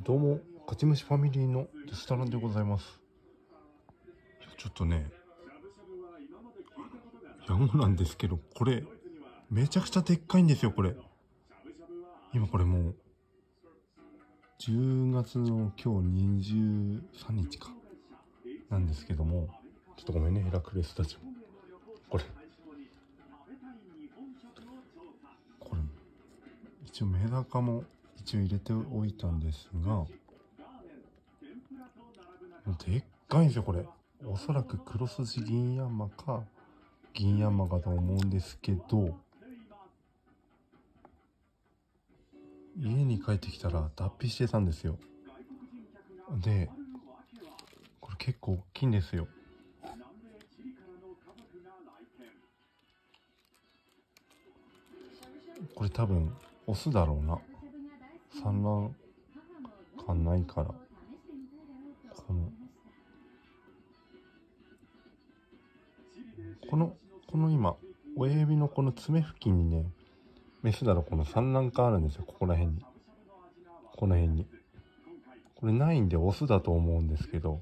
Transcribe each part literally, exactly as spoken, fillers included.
どうも、勝ち虫ファミリーのデスタランでございます。いや、ちょっとね、ヤゴなんですけど、これ、めちゃくちゃでっかいんですよ、これ。今これもう、じゅうがつの今日にじゅうさんにちか、なんですけども、ちょっとごめんね、ヘラクレスたちも。これ。これ、一応メダカも一応入れておいたんですが、でっかいんですよ、これ。おそらくクロスジギンヤンマか、ギンヤンマかと思うんですけど、家に帰ってきたら脱皮してたんですよ。で、これ結構大きいんですよ。これ多分、オスだろうな。産卵感ないから。この、この、この今、親指のこの爪付近にね、メスだろ、この産卵感あるんですよ、ここら辺に。この辺に。これないんでオスだと思うんですけど。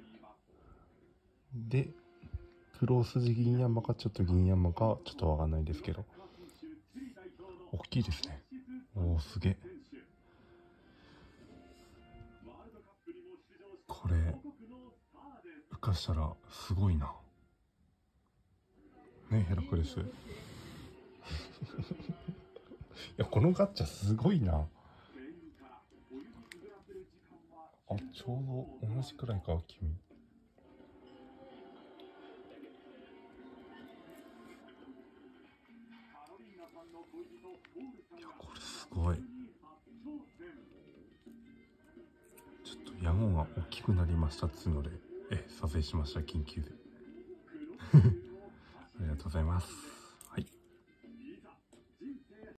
で、クロスジギンヤンマかちょっとギンヤンマかちょっとわかんないですけど。大きいですね。おー、すげえ。これ、孵化したらすごいな。ね、ヘラクレス。いや、このガッチャすごいな。あ、ちょうど同じくらいか、君。いや、これすごい。ちょっとヤゴが大きくなりましたっつうので、え、撮影しました、緊急で。ありがとうございます。